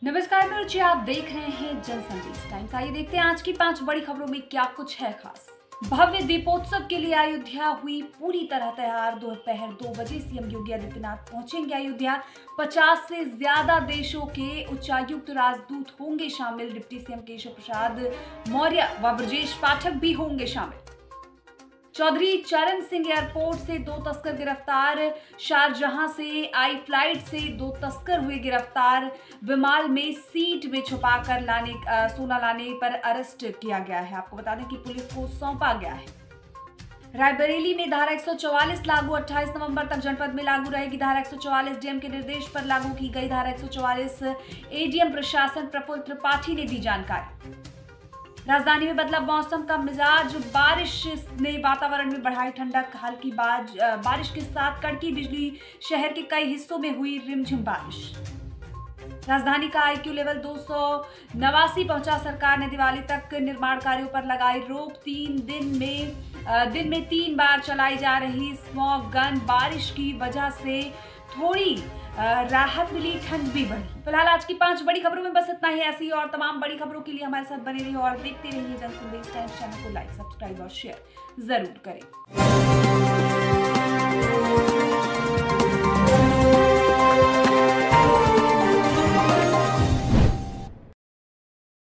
नमस्कार, मैं रुचि। आप देख रहे हैं जन संदेश टाइम्स। आइए देखते हैं आज की 5 बड़ी खबरों में क्या कुछ है खास। भव्य दीपोत्सव के लिए अयोध्या हुई पूरी तरह तैयार। दोपहर 2 बजे सीएम योगी आदित्यनाथ पहुंचेंगे अयोध्या। 50 से ज्यादा देशों के उच्चायुक्त राजदूत होंगे शामिल। डिप्टी सीएम केशव प्रसाद मौर्य व ब्रजेश पाठक भी होंगे शामिल। चौधरी चरण सिंह एयरपोर्ट से 2 तस्कर गिरफ्तार। शारजहां से आई फ्लाइट से 2 तस्कर हुए गिरफ्तार। विमान में सीट में छुपाकर सोना लाने पर अरेस्ट किया गया है। आपको बता दें कि पुलिस को सौंपा गया है। रायबरेली में धारा 144 लागू। 28 नवंबर तक जनपद में लागू रहेगी धारा 144। डीएम के निर्देश पर लागू की गई धारा 144। एडीएम प्रशासन प्रफुल्ल त्रिपाठी ने दी जानकारी। राजधानी में बदला मौसम का मिजाज। बारिश ने वातावरण में बढ़ाई ठंडक। हल्की बारिश के साथ कड़की बिजली। शहर के कई हिस्सों में हुई रिमझिम बारिश। राजधानी का आईक्यू लेवल 289 पहुंचा। सरकार ने दिवाली तक निर्माण कार्यों पर लगाई रोक। दिन में 3 बार चलाई जा रही स्मॉग गन। बारिश की वजह से थोड़ी राहत मिली, ठंड भी बढ़ी। फिलहाल आज की 5 बड़ी खबरों में बस इतना ही। ऐसी और तमाम बड़ी खबरों के लिए हमारे साथ बने रहिए और देखते रहिए जन संदेश टाइम्स। चैनल को लाइक, सब्सक्राइब और शेयर जरूर करें।